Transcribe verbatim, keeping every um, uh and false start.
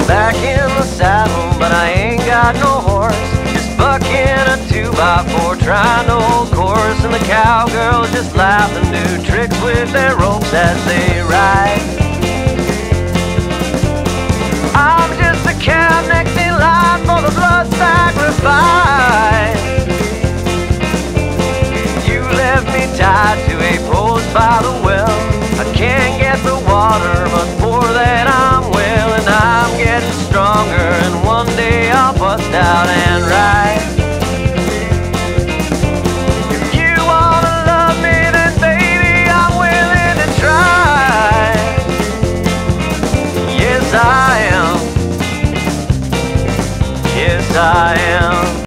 back in the saddle, but I ain't got no horse. Just bucking a two by four, trying to hold course, and the cowgirls just laugh and do tricks with their ropes as they ride. I'm just a cab next in line for the blood sacrifice. You left me tied to a post by the well. I can't get the water, but for that I'm well, and I'm getting stronger, and one day I'll bust out and ride. If you wanna love me, then baby, I'm willing to try. Yes, I am. Yes, I am.